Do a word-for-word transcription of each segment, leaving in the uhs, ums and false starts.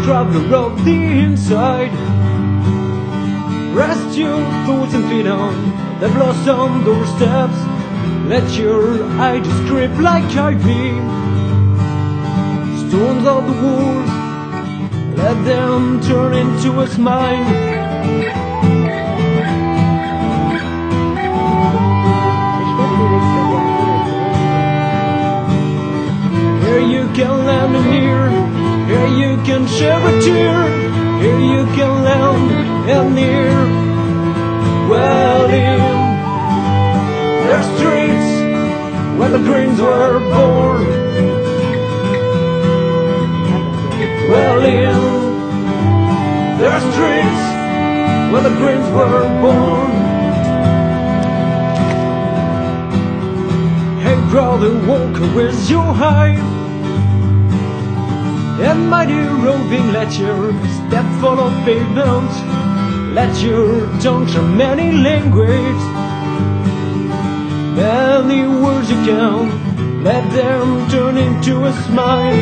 traveler of the inside. Rest your thoughts and feet on the blossom doorsteps. Let your eyes creep like ivy. Stones of the walls, let them turn into a smile. Here you can land near, here you can share a tear, here you can land and near. Well, in their streets where the dreams were born. Well, in their streets where the dreams were born. Hey brother, walk with your hive, and mighty roving, let your step follow pavement. Let your tongue show many languages, many words you can, let them turn into a smile.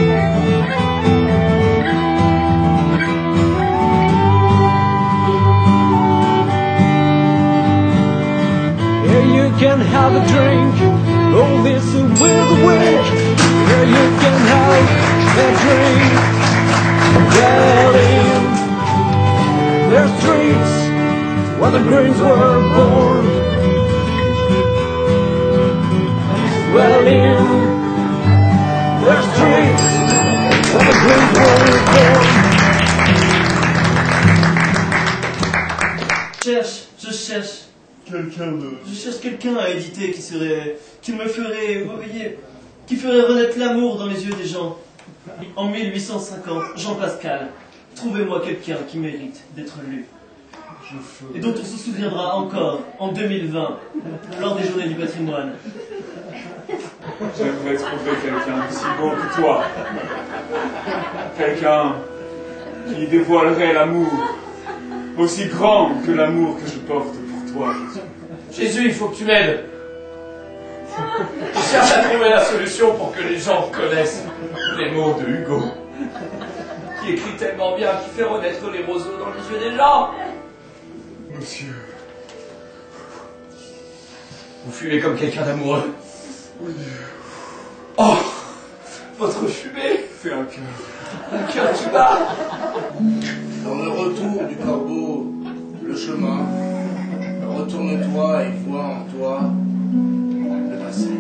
Here you can have a drink, all this with a wink. Here you can have a drink. Well, in their streets where the greens were born. Well, in their streets where the greens were born. Je cherche, je cherche. Quelqu'un de... Je cherche quelqu'un à éditer qui serait... qui me ferait... vous voyez... qui ferait renaître l'amour dans les yeux des gens. En mille huit cent cinquante, Jean Pascal. Trouvez-moi quelqu'un qui mérite d'être lu. Et dont on se souviendra encore en deux mille vingt, lors des Journées du patrimoine. J'aimerais trouver quelqu'un aussi beau que toi. Quelqu'un qui dévoilerait l'amour aussi grand que l'amour que je porte pour toi, Jésus. Jésus, il faut que tu m'aides. Je cherche à trouver la solution pour que les gens connaissent les mots de Hugo, qui écrit tellement bien, qui fait renaître les roseaux dans les yeux des gens. Monsieur... Vous fumez comme quelqu'un d'amoureux. Oui. Oh, votre fumée Fais un cœur. Un cœur qui bat. Dans le retour du corbeau, le chemin, retourne-toi et vois en toi le passé.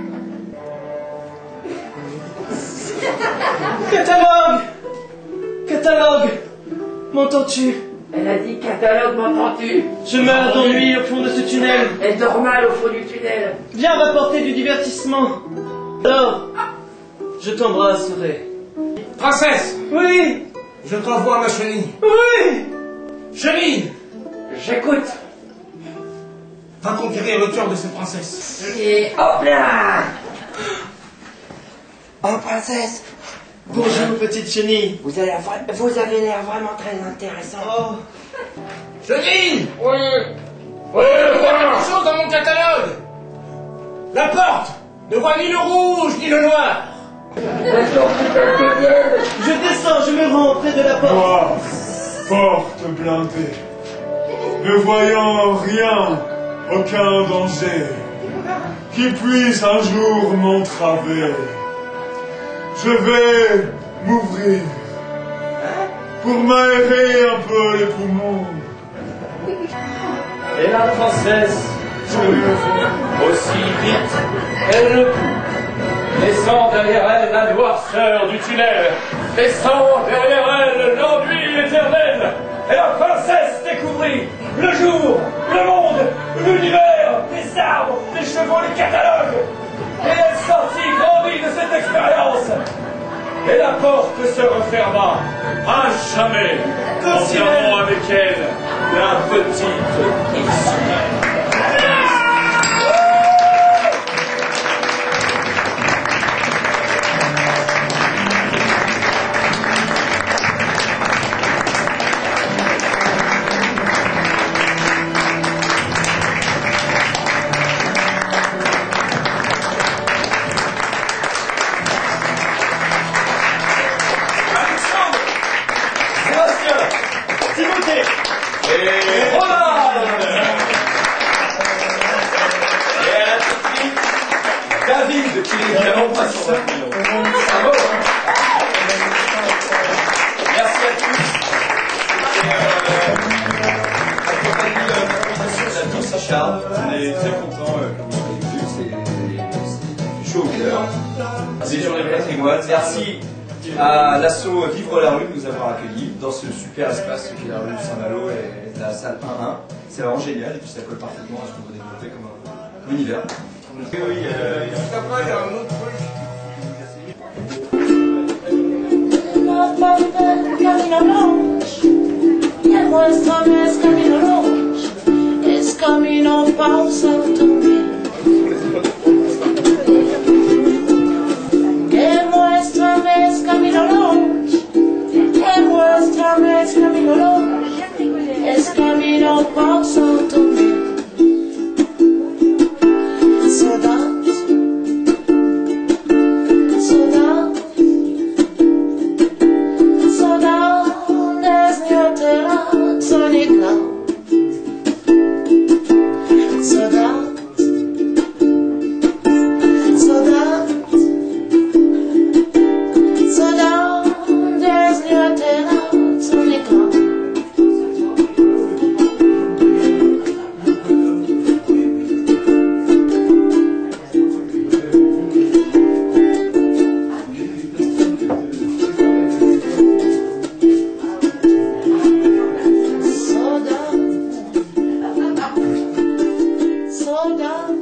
Catalogue! Catalogue! M'entends-tu? Elle a dit catalogue, m'entends-tu? Je meurs d'ennui au fond de ce tunnel. Elle dort mal au fond du tunnel. Viens m'apporter du divertissement. Alors, je t'embrasserai. Princesse! Oui! Je t'envoie ma chenille. Oui! Chenille! J'écoute. Va conquérir le cœur de cette princesse. Et hop là! Oh, princesse! Bonjour, petite chenille. Vous avez, vous avez l'air vraiment très intéressant. Oh! Chenille! Oui! Oui, voilà quelque chose dans mon catalogue! La porte ne voit ni le rouge ni le noir. Je descends, je me rends près de la porte. Moi, porte blindée, ne voyant rien, aucun danger, qui puisse un jour m'entraver, je vais m'ouvrir pour m'aérer un peu les poumons. Et la princesse se lève aussi vite qu'elle le peut, laissant derrière elle la noirceur du tunnel, laissant derrière elle l'ennui éternel. Et la princesse découvrit le jour, le monde, l'univers, les arbres, les chevaux, les catalogues. Et elle sortit grandie de cette expérience. Et la porte se referma à jamais, enfermant avec elle la petite Isabelle. Charles. On est très contents, euh, comme vous l'avez vu, c'est chaud au cœur. C'est sur les patrimoines. Merci à l'asso Vivre la rue de nous avoir accueillis dans ce super espace qui est la rue Saint-Malo et la salle un un. C'est vraiment génial et puis ça colle parfaitement à ce qu'on veut développer comme, comme univers. Oui, oui, euh, il y a Juste après, il y a un autre truc. Es camino pausa también. Que muéstrame es camino longe. Que muéstrame es camino longe. Es camino pausa también. Saudade, saudade, saudades nieutera sonika. Saudade, saudade, saudades nieutera sonika. Saudade, saudade.